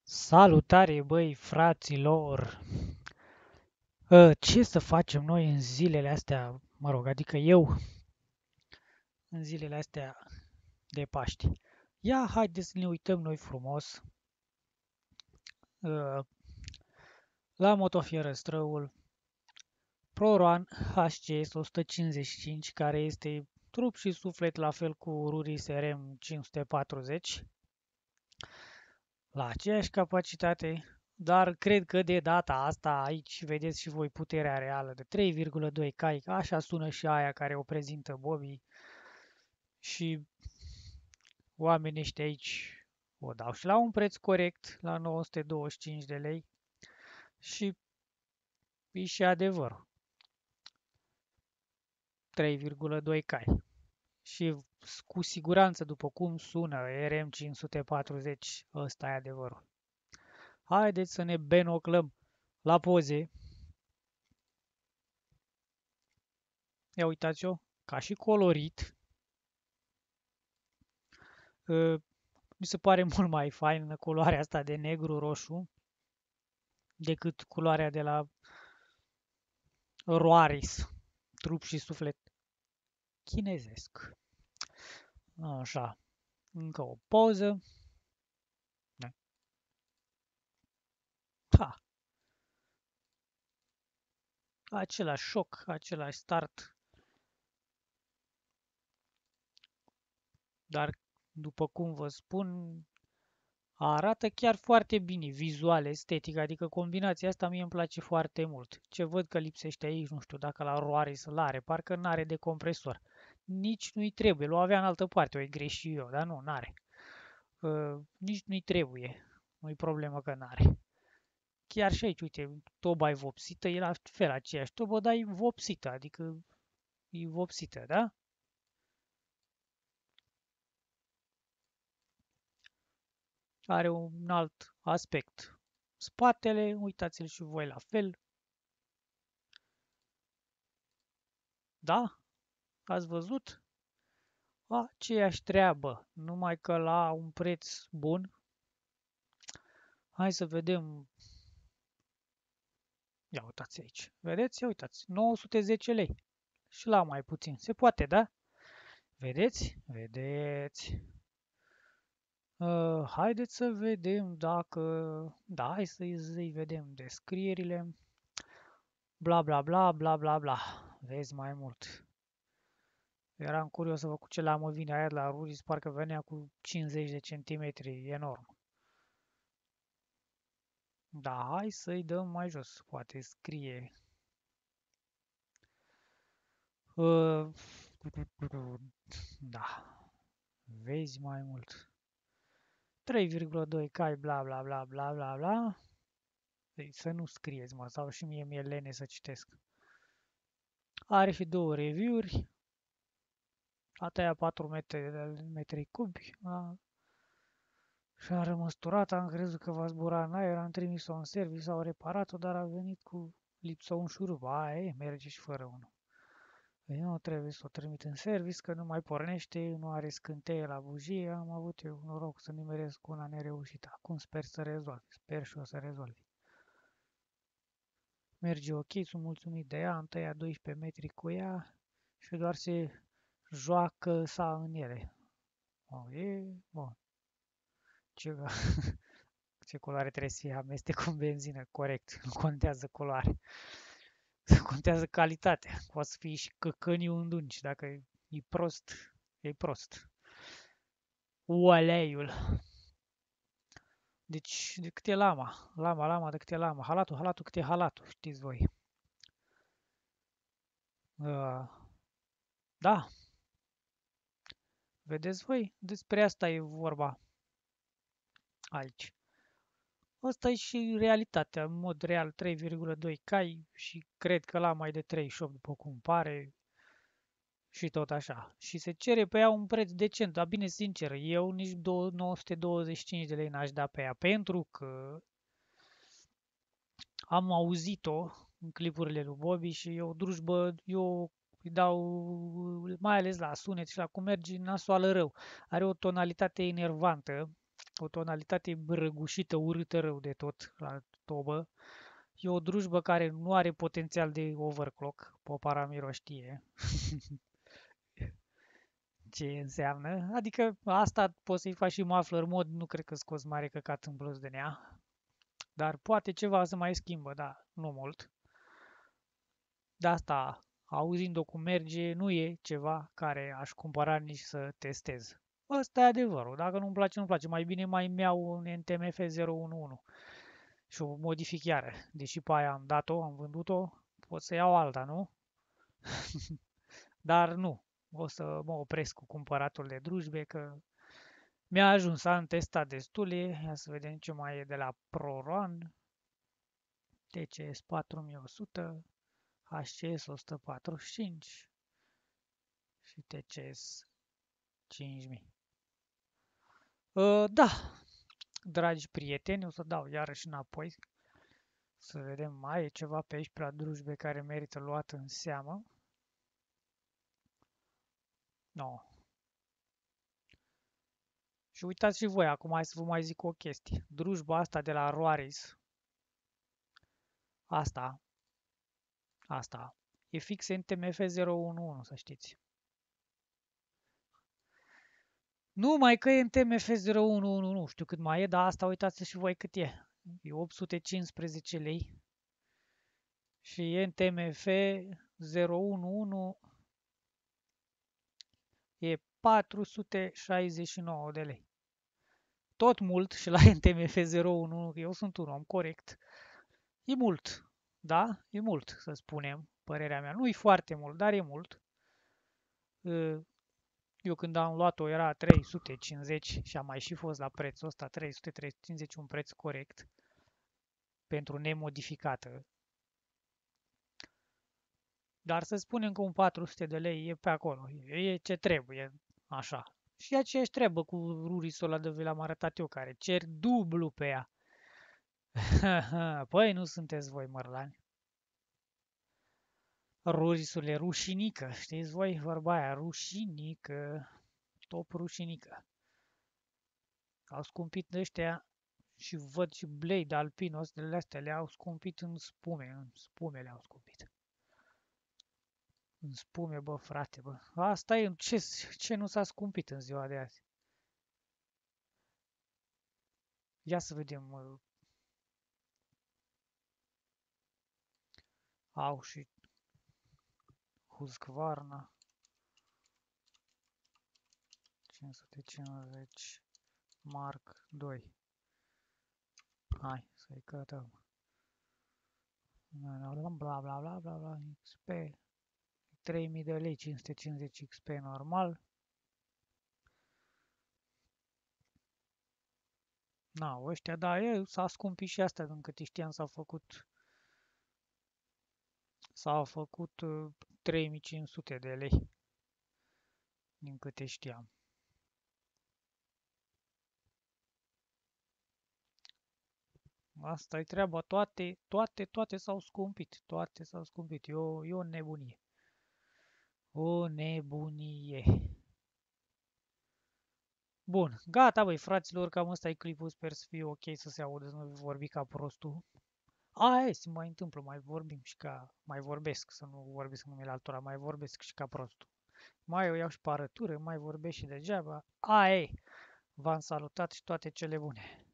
Salutare, băi, fraților! Ce să facem noi în zilele astea, mă rog, adică eu, în zilele astea de Paști? Ia, haideți să ne uităm noi frumos uh, la motofierăstrăul ProRun HCS 155, care este trup și suflet la fel cu Ruri SRM 540, la aceeași capacitate, dar cred că de data asta, aici vedeți și voi puterea reală de 3,2 cai, așa sună și aia care o prezintă Bobby și oamenii ăștia aici o dau și la un preț corect, la 925 de lei și e și adevărul, 3,2 cai. Și cu siguranță, după cum sună RM540, ăsta e adevărul. Haideți să ne benoclăm la poze. Ia uitați-o, ca și colorit, mi se pare mult mai faină culoarea asta de negru-roșu decât culoarea de la Roaris, trup și suflet chinezesc. Așa, încă o poză. Da. Ha, același șoc, același start, dar după cum vă spun, arată chiar foarte bine, vizual, estetic, adică combinația asta mie îmi place foarte mult. Ce văd că lipsește aici, nu știu dacă la Roaris îl are, parcă n-are de compresor. Nici nu-i trebuie, l-o avea în altă parte, o greși eu, dar nu, n-are. Nici nu-i trebuie, nu-i problemă că n-are. Chiar și aici, uite, toba e vopsită, e la fel aceeași tobă, dar e vopsită, adică e vopsită, da? Are un alt aspect. Spatele, uitați-l și voi la fel, da? Ați văzut? Aceeași treabă, numai că la un preț bun. Hai să vedem. Ia uitați aici. Vedeți? Ia uitați. 910 lei. Și la mai puțin. Se poate, da? Vedeți? Vedeți. Haideți să vedem dacă... Da, hai să-i vedem descrierile. Bla bla bla bla bla bla. Vezi mai mult. Eram curios să văd cu ce lamă vine aia de la Ruris, parcă venea cu 50 de centimetri, enorm. Da, hai să-i dăm mai jos, poate scrie. Uh, Da, vezi mai mult. 3,2 cai, bla bla bla bla bla bla. Ei, să nu scrieți, mă, sau și mie mi-e lene să citesc. Are și două review-uri. A tăiat 4 metri cubi. Și-a rămăsturat, am crezut că va zbura în aer, am trimis-o în service, au reparat-o, dar a venit cu lipsă un șurub. Aia merge și fără unul. Păi nu trebuie să o trimit în service, că nu mai pornește, nu are scânteie la bujie, am avut eu noroc să nimeresc una nereușită. Acum sper să rezolve, sper și o să rezolve. Merge ok, sunt mulțumit de ea, am tăiat 12 metri cu ea și doar se joacă sa în ele. E bun. Ce, ce culoare trebuie să fie amestec cu benzină, corect, nu contează culoare. Contează calitatea. Poate să fie și căcăniu îndungi, dacă e prost, e prost. Ualeiul. Deci, de cât e lama? Lama, de cât e lama? Halatul, cât e halatul, știți voi. Uh, da, vedeți voi? Despre asta e vorba aici. Asta e și realitatea, în mod real 3,2 cai și cred că la mai de 38 după cum pare și tot așa. Și se cere pe ea un preț decent, dar bine sincer, eu nici 925 de lei n-aș da pe ea, pentru că am auzit-o în clipurile lui Bobby și eu, drujbă, eu îi dau, mai ales la sunet și la cum merge nasoală rău. Are o tonalitate enervantă o tonalitate brăgușită, urâtă rău de tot la tobă. E o drujbă care nu are potențial de overclock, Poparamiro știe ce înseamnă. Adică asta poți să-i faci și muffler mod, nu cred că scoți mare căcat în plus de nea. Dar poate ceva să mai schimbă, da, nu mult. De asta, auzind-o cum merge, nu e ceva care aș cumpăra nici să testez. Ăsta e adevărul. Dacă nu-mi place, nu-mi place. Mai bine mai mi-au un NTMF 011 și o modific iară. Deși pe aia am dat-o, am vândut-o, pot să iau alta, nu? Dar nu. O să mă opresc cu cumpăratul de drujbe, că mi-a ajuns, am testat destule. Ia să vedem ce mai e de la ProRun. TCS 4100, HCS 145 și TCS 5000. Da, dragi prieteni, o să dau iarăși înapoi să vedem mai e ceva pe aici pe la drujbe care merită luat în seamă. No. Și uitați și voi, acum hai să vă mai zic o chestie. Drujba asta de la Roaris, asta, e fix NTMF 011, să știți. Numai că e NTMF 011, nu știu cât mai e, dar asta uitați și voi cât e. E 815 lei. Și NTMF 011 e 469 de lei. Tot mult și la NTMF 011, eu sunt un om corect. E mult, da? E mult, să spunem, părerea mea. Nu e foarte mult, dar e mult. Eu când am luat-o era 350 și am mai și fost la prețul ăsta, 300-350, un preț corect pentru nemodificată. Dar să spunem că un 400 de lei e pe acolo, e ce trebuie, așa. Și aceeași treabă cu rurisul ăla de vi l-am arătat eu, care cer dublu pe ea. Păi nu sunteți voi mărlani. Rurisule rușinică, știți voi vorba aia, rușinică, top rușinică. Au scumpit ăștia și văd și Blade Alpinos, de astea le-au scumpit în spume le-au scumpit. În spume, bă, frate, bă. Asta e, ce nu s-a scumpit în ziua de azi? Ia să vedem. Au și Husqvarna. 550 Mark 2. Hai, să-i cătăm. Bla bla bla bla bla bla XP 3000 de lei, 550 XP normal. Na, ăștia, da, s-a scumpit și asta, din câte știam, s-au făcut 3500 de lei, din câte știam. Asta e treaba, toate s-au scumpit, toate s-au scumpit, e o nebunie. O nebunie. Bun, gata, băi, fraților, cam ăsta e clipul, sper să fie ok să se audă, să nu vorbi ca prostul. Se mai întâmplă, mai vorbesc, să nu vorbesc în numele altora, mai vorbesc și ca prostul. Mai o iau și pe arătură, mai vorbesc și degeaba. V-am salutat și toate cele bune.